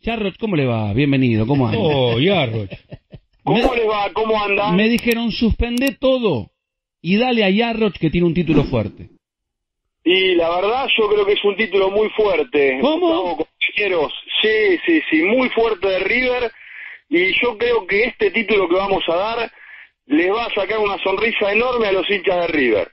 Yarroch, ¿cómo le va? Bienvenido, ¿cómo anda? Oh, Yarroch. ¿Cómo le va? ¿Cómo anda? Me dijeron, suspende todo y dale a Yarroch que tiene un título fuerte. Y la verdad yo creo que es un título muy fuerte. ¿Cómo? Compañeros, sí, muy fuerte de River, y yo creo que este título que vamos a dar les va a sacar una sonrisa enorme a los hinchas de River.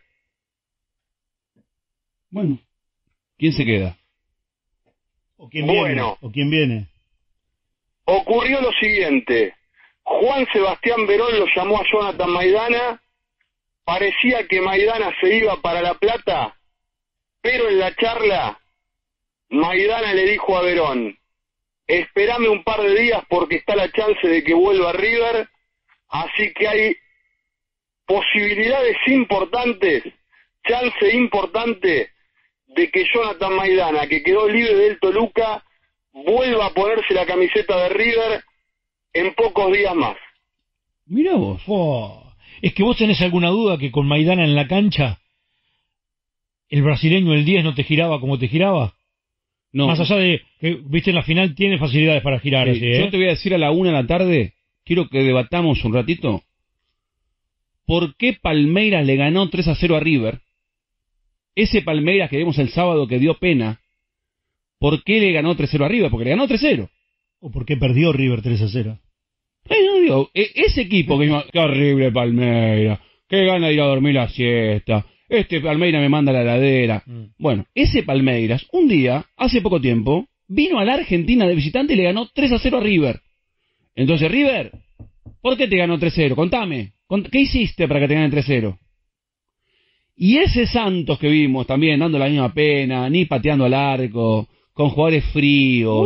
Bueno, ¿quién se queda? ¿O quién viene? Bueno. ¿O quién viene? Ocurrió lo siguiente: Juan Sebastián Verón lo llamó a Jonathan Maidana, parecía que Maidana se iba para La Plata, pero en la charla Maidana le dijo a Verón: esperame un par de días porque está la chance de que vuelva a River, así que hay posibilidades importantes, chance importante de que Jonathan Maidana, que quedó libre del Toluca, vuelva a ponerse la camiseta de River en pocos días más. Mirá vos. Oh, ¿es que vos tenés alguna duda que con Maidana en la cancha el brasileño, el 10, no te giraba como te giraba? No. Más allá de que, viste, en la final tiene facilidades para girar. Sí, así, ¿eh? Yo te voy a decir a la 1 de la tarde, quiero que debatamos un ratito, ¿por qué Palmeiras le ganó 3-0 a River? Ese Palmeiras que vimos el sábado que dio pena, ¿por qué le ganó 3-0 a River? Porque le ganó 3-0. ¿O por qué perdió River 3-0? No, digo, ese equipo que qué horrible Palmeiras, qué gana de ir a dormir la siesta, este Palmeiras me manda a la heladera. Bueno, ese Palmeiras, un día, hace poco tiempo, vino a la Argentina de visitante y le ganó 3-0 a River. Entonces, River, ¿por qué te ganó 3-0? Contame, ¿qué hiciste para que te ganen 3-0? Y ese Santos que vimos también dando la misma pena, ni pateando al arco, con jugadores fríos,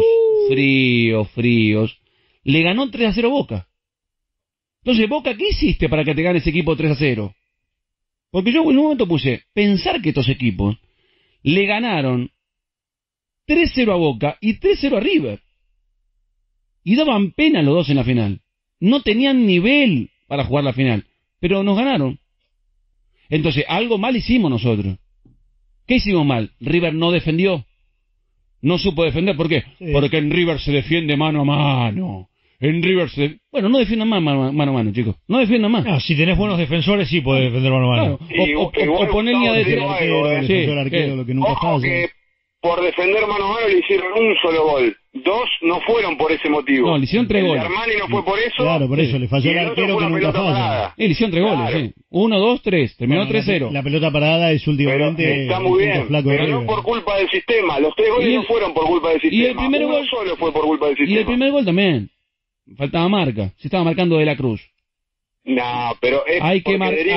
le ganó 3-0 Boca. Entonces, Boca, ¿qué hiciste para que te gane ese equipo 3-0? Porque yo en un momento puse, pensar que estos equipos le ganaron 3-0 a Boca y 3-0 a River. Y daban pena los dos en la final. No tenían nivel para jugar la final, pero nos ganaron. Entonces, algo mal hicimos nosotros. ¿Qué hicimos mal? River no defendió. No supo defender. ¿Por qué? Sí. Porque en River se defiende mano a mano. En River se... Bueno, no defiendan más mano a mano, chicos. No defiendan más. No, si tenés buenos defensores, sí podés defender mano a mano. Claro. O poner línea de... El arquero, lo que nunca Ojo que por defender mano a mano le hicieron un solo gol. 2 no fueron por ese motivo. No, le hicieron 3 goles. Armani no fue por eso. Claro, por eso le falló el arquero que nunca falla. Le hicieron 3 goles, sí. 1, 2, 3. Terminó 3-0. La pelota parada es últimamente... Pero está muy bien, pero no por culpa del sistema. Los 3 goles no fueron por culpa del sistema. Y el primer gol solo fue por culpa del sistema. Y el primer gol también. Faltaba marca. Se estaba marcando De la Cruz. No, pero es hay que marcar.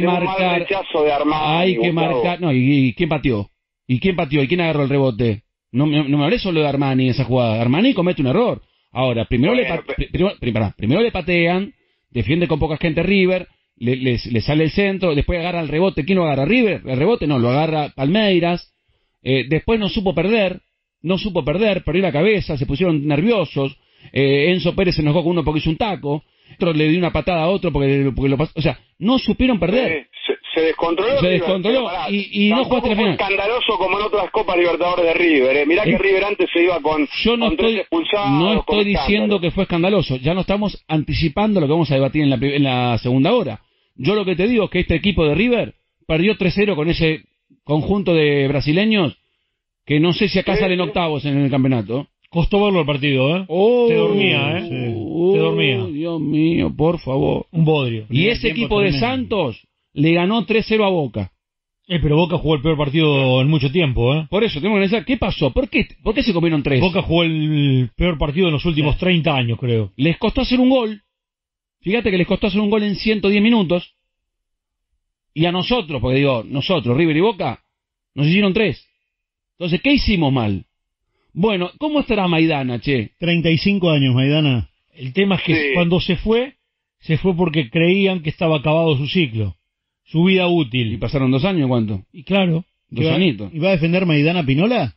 Hay que marcar. No, ¿y quién pateó? ¿Y quién pateó? ¿Y quién agarró el rebote? No me hablé solo de Armani esa jugada. Armani comete un error. Ahora, primero le patean, defiende con poca gente River, le sale el centro, después agarra el rebote. ¿Quién lo agarra? ¿River? El rebote no, lo agarra Palmeiras. Después no supo perder, perdió la cabeza, se pusieron nerviosos. Enzo Pérez se enojó con uno porque hizo un taco, otro le dio una patada a otro porque lo pasó. O sea, no supieron perder. Se descontroló y no jugaste la final. Escandaloso como en otras Copas Libertadores de River. Mirá que River antes se iba con 3 expulsados. No estoy diciendo que fue escandaloso. Ya no estamos anticipando lo que vamos a debatir en la segunda hora. Yo lo que te digo es que este equipo de River perdió 3-0 con ese conjunto de brasileños que no sé si acá salen octavos en el campeonato. Costó verlo el partido, ¿eh? Te dormía, ¿eh? Te dormía. Dios mío, por favor. Un bodrio. Y ese equipo de Santos le ganó 3-0 a Boca. Pero Boca jugó el peor partido en mucho tiempo, ¿eh? Por eso, tengo que pensar, ¿qué pasó? ¿Por qué se comieron 3? Boca jugó el peor partido en los últimos 30 años, creo. Les costó hacer un gol. Fíjate que les costó hacer un gol en 110 minutos. Y a nosotros, porque digo, nosotros, River y Boca, nos hicieron 3. Entonces, ¿qué hicimos mal? Bueno, ¿cómo estará Maidana, che? 35 años, Maidana. El tema es que cuando se fue porque creían que estaba acabado su ciclo, su vida útil. ¿Y pasaron 2 años, cuánto? Y claro. 2 añitos. ¿Y va a defender Maidana Pinola?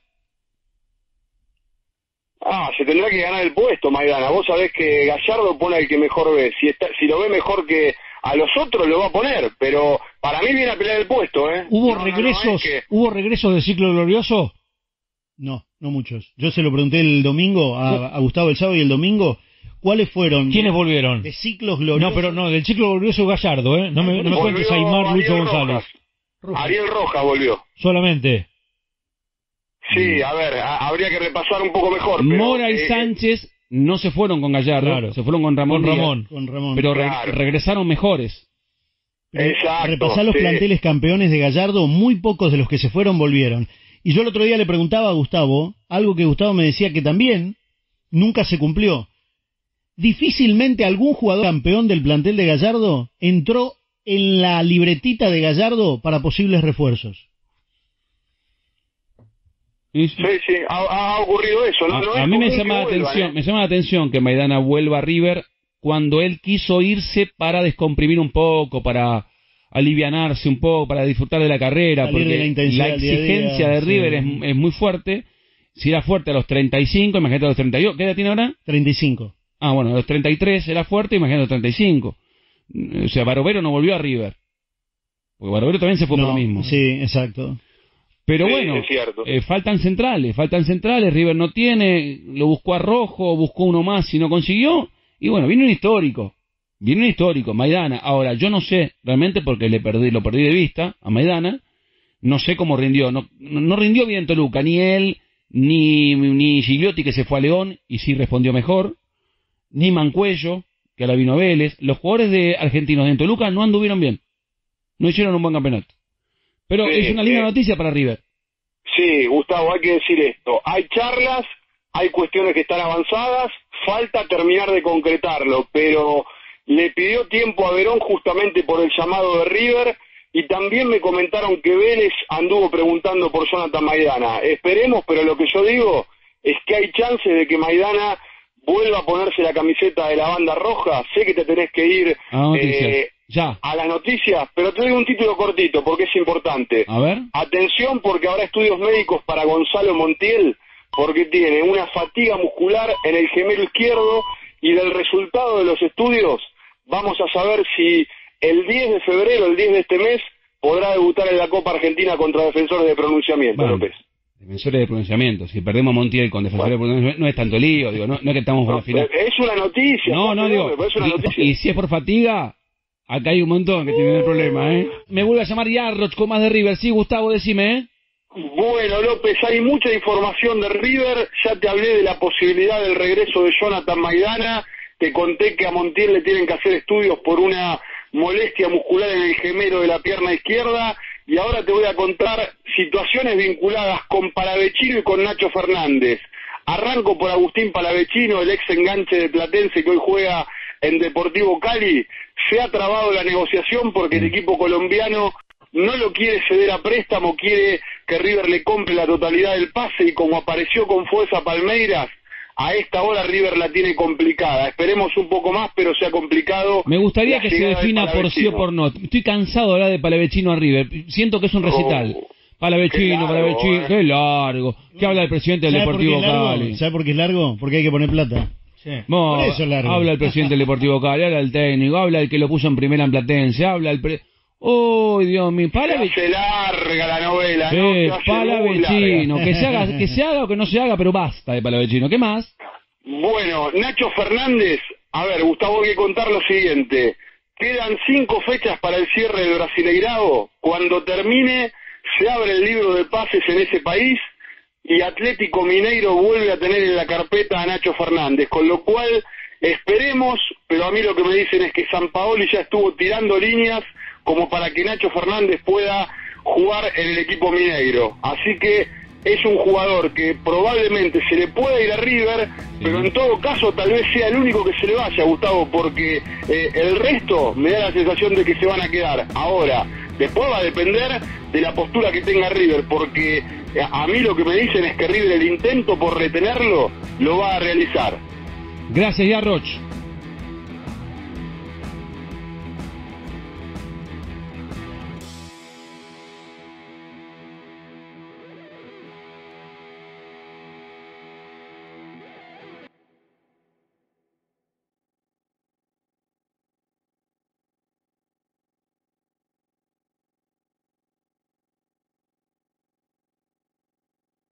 Se tendrá que ganar el puesto, Maidana. Vos sabés que Gallardo pone al que mejor ve. Si lo ve mejor que a los otros, lo va a poner. Pero para mí viene a pelear el puesto, ¿eh? ¿Hubo regresos del ciclo glorioso? No, no muchos. Yo se lo pregunté el domingo a Gustavo el sábado y el domingo. ¿Cuáles fueron? ¿Quiénes volvieron? De ciclos gloriosos. No, pero no, del ciclo glorioso Gallardo, ¿eh? No me cuentes Aymar, Lucho González. Ariel Rojas volvió. Solamente. Sí, a ver, habría que repasar un poco mejor. Pero, Mora y Sánchez no se fueron con Gallardo, claro, se fueron con Ramón. Con Ramón. Pero claro, regresaron mejores. Exacto. Repasar los planteles campeones de Gallardo, muy pocos de los que se fueron volvieron. Y yo el otro día le preguntaba a Gustavo, algo que Gustavo me decía que también nunca se cumplió. Difícilmente algún jugador campeón del plantel de Gallardo entró en la libretita de Gallardo para posibles refuerzos. Sí, ha ocurrido eso, ¿no? A mí me llama la atención que Maidana vuelva a River cuando él quiso irse para descomprimir un poco, para alivianarse un poco, para disfrutar de la carrera, salir porque la exigencia de River es muy fuerte. Si era fuerte a los 35, imagínate a los 32. ¿Qué edad tiene ahora? 35. Ah, bueno, a los 33 era fuerte, imagínate a los 35. O sea, Barovero no volvió a River. Porque Barovero también se fue por lo mismo. Sí, exacto. Pero sí, bueno, es cierto. faltan centrales, River no tiene, lo buscó a Rojo, buscó uno más y no consiguió, y bueno, viene un histórico, Maidana. Ahora, yo no sé, realmente porque lo perdí de vista a Maidana, no sé cómo rindió, no rindió bien Toluca, ni él, ni Gigliotti que se fue a León y sí respondió mejor, ni Mancuello, que ahora vino a Vélez. Los jugadores de argentinos de Toluca no anduvieron bien, no hicieron un buen campeonato. Pero es una linda noticia para River. Sí, Gustavo, hay que decir esto. Hay charlas, hay cuestiones que están avanzadas, falta terminar de concretarlo, pero le pidió tiempo a Verón justamente por el llamado de River, y también me comentaron que Vélez anduvo preguntando por Jonathan Maidana. Esperemos, pero lo que yo digo es que hay chances de que Maidana vuelva a ponerse la camiseta de la banda roja. Sé que te tenés que ir a las noticias, pero te doy un título cortito porque es importante. A ver. Atención, porque habrá estudios médicos para Gonzalo Montiel, porque tiene una fatiga muscular en el gemelo izquierdo, y del resultado de los estudios vamos a saber si el 10 de febrero, el 10 de este mes, podrá debutar en la Copa Argentina contra Defensores de Pronunciamiento, bueno, López. Defensores de Pronunciamiento. Si perdemos a Montiel con Defensores de Pronunciamiento, no es tanto lío, digo, no es que estamos por la final. Es una noticia. Es una noticia. Y si es por fatiga, acá hay un montón que tienen el problema, ¿eh? Me vuelve a llamar Yarroch con más de River. Sí, Gustavo, decime, ¿eh? Bueno, López, hay mucha información de River. Ya te hablé de la posibilidad del regreso de Jonathan Maidana. Te conté que a Montiel le tienen que hacer estudios por una molestia muscular en el gemelo de la pierna izquierda. Y ahora te voy a contar situaciones vinculadas con Palavecino y con Nacho Fernández. Arranco por Agustín Palavecino, el ex enganche de Platense que hoy juega en Deportivo Cali. Se ha trabado la negociación porque el equipo colombiano no lo quiere ceder a préstamo, quiere que River le compre la totalidad del pase, y como apareció con fuerza Palmeiras, a esta hora River la tiene complicada. Esperemos un poco más, pero se ha complicado. Me gustaría que se defina por sí o por no. Estoy cansado de hablar de Palavecino a River. Siento que es un recital. Palavecino, qué largo. ¿Qué habla el presidente del Deportivo Cali? ¿Sabe por qué es largo? Porque hay que poner plata. Sí. Por eso es largo. Habla el presidente del Deportivo Cali, habla el técnico, habla el que lo puso en primera en Platense, habla el ¡oh, Dios mío! Se larga la novela, sí, ¿no? Palavecino, que se haga o que no se haga, pero basta de Palavecino. ¿Qué más? Bueno, Nacho Fernández, a ver, Gustavo, hay que contar lo siguiente. Quedan 5 fechas para el cierre del Brasileirao. Cuando termine, se abre el libro de pases en ese país y Atlético Mineiro vuelve a tener en la carpeta a Nacho Fernández, con lo cual esperemos, pero a mí lo que me dicen es que Sampaoli ya estuvo tirando líneas como para que Nacho Fernández pueda jugar en el equipo mineiro. Así que es un jugador que probablemente se le pueda ir a River, pero en todo caso tal vez sea el único que se le vaya, Gustavo, porque el resto me da la sensación de que se van a quedar. Ahora, después va a depender de la postura que tenga River, porque a mí lo que me dicen es que River el intento por retenerlo lo va a realizar. Gracias, Yarroch.